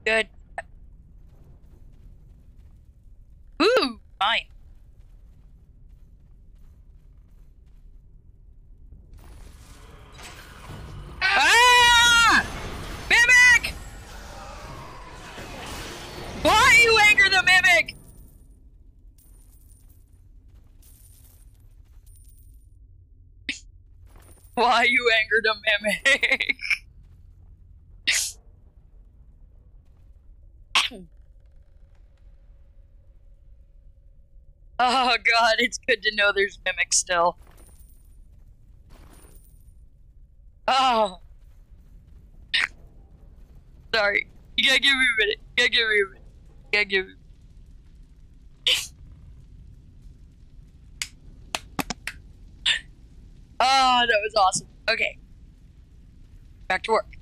Good. Ooh, fine. Ah! Mimic! Why you anger the mimic? Why you anger the mimic? Oh god, it's good to know there's mimics still. Oh. Sorry. You gotta give me a minute. You gotta give me a minute. You gotta give me Oh, that was awesome. Okay. Back to work.